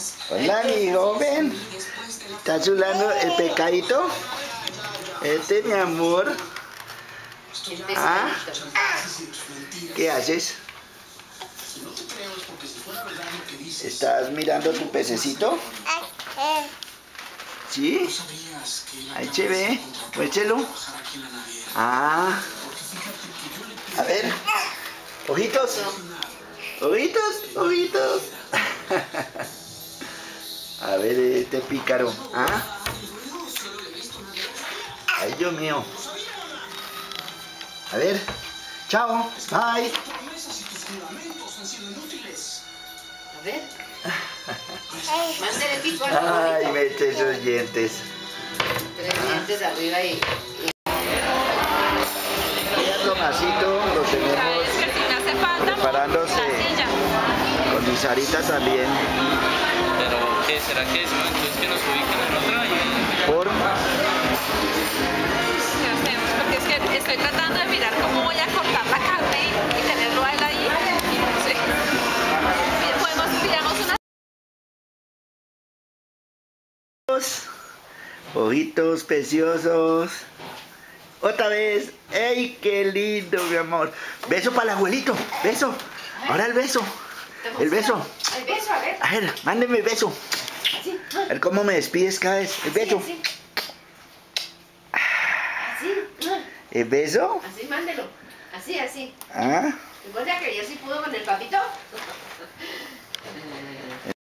Hola, mi joven. ¿Está chulando el pecadito? Mi amor. ¿Ah? ¿Qué haces? ¿Estás mirando tu pececito? ¿Sí? Ahí se ve. Muéchelo. Ah. A ver. Ojitos. Ojitos, ojitos. A ver, este pícaro. ¿Ah? Ay, Dios mío. A ver. Chao. Bye. A ver. Mándale pico al Ay, mete esos dientes. 3 dientes arriba y... El Tomasito lo tenemos preparándose con mi Sarita también. Pero, ¿qué será que es? Entonces que nos ubiquen en otra y... Por... ¿Qué hacemos? Porque es que estoy tratando de mirar cómo voy a cortar la carne y tenerlo a él ahí. Y no sé. Pillamos unas... Ojitos preciosos. Otra vez. ¡Ey, qué lindo, mi amor! Beso para el abuelito. Beso. Ahora el beso. El beso. El beso, a ver. A ver, mándeme el beso. Así. A ver cómo me despides cada vez. El beso. Así. ¿El beso? Así, mándelo. Así, así. ¿Ah? ¿Recuerda que ayer sí pudo con el papito?